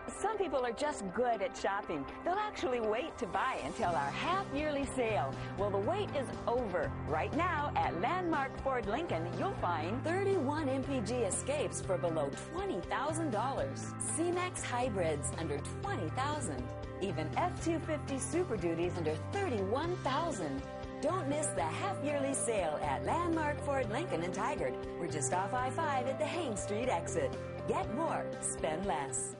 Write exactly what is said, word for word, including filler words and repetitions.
Some people are just good at shopping. They'll actually wait to buy until our half-yearly sale. Well, the wait is over. Right now, at Landmark Ford Lincoln, you'll find thirty-one M P G Escapes for below twenty thousand dollars. C-Max Hybrids under twenty thousand dollars. Even F two fifty Super Duties under thirty-one thousand dollars. Don't miss the half-yearly sale at Landmark Ford Lincoln in Tigard. We're just off I five at the Haines Street exit. Get more, spend less.